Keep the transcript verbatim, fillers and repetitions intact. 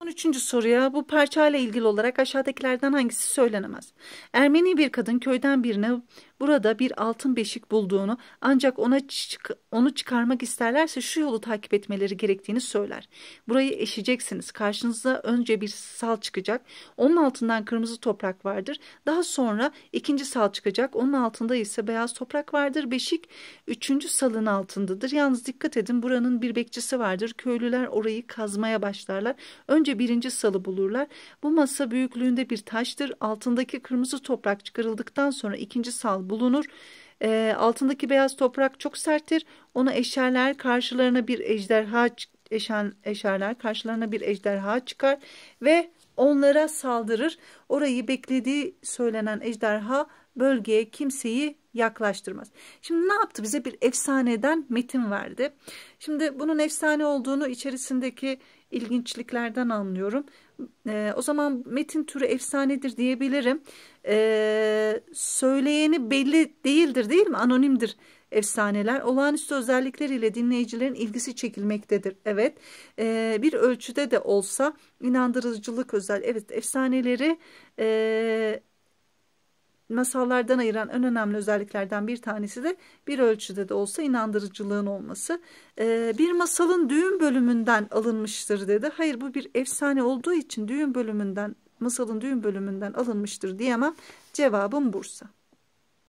on üçüncü soruya, bu parçayla ilgili olarak aşağıdakilerden hangisi söylenemez? Ermeni bir kadın köyden birine burada bir altın beşik bulduğunu, ancak ona çık onu çıkarmak isterlerse şu yolu takip etmeleri gerektiğini söyler. Burayı eşeceksiniz. Karşınıza önce bir sal çıkacak. Onun altından kırmızı toprak vardır. Daha sonra ikinci sal çıkacak. Onun altında ise beyaz toprak vardır. Beşik üçüncü salın altındadır. Yalnız dikkat edin, buranın bir bekçisi vardır. Köylüler orayı kazmaya başlarlar. Önce birinci salı bulurlar. Bu masa büyüklüğünde bir taştır. Altındaki kırmızı toprak çıkarıldıktan sonra ikinci sal bulunur. E, altındaki beyaz toprak çok serttir. Onu eşerler, karşılarına bir ejderha eşen, eşerler, karşılarına bir ejderha çıkar ve onlara saldırır. Orayı beklediği söylenen ejderha bölgeye kimseyi yaklaştırmaz. Şimdi ne yaptı? Bize bir efsaneden metin verdi. Şimdi bunun efsane olduğunu içerisindeki ilginçliklerden anlıyorum. Ee, o zaman metin türü efsanedir diyebilirim. Ee, söyleyeni belli değildir, değil mi? Anonimdir efsaneler. Olağanüstü özellikleriyle dinleyicilerin ilgisi çekilmektedir. Evet. Ee, bir ölçüde de olsa inandırıcılık özel. Evet, efsaneleri e, masallardan ayıran en önemli özelliklerden bir tanesi de bir ölçüde de olsa inandırıcılığın olması. Ee, bir masalın düğün bölümünden alınmıştır dedi. Hayır, bu bir efsane olduğu için düğün bölümünden, masalın düğün bölümünden alınmıştır diyemem. Cevabım Bursa.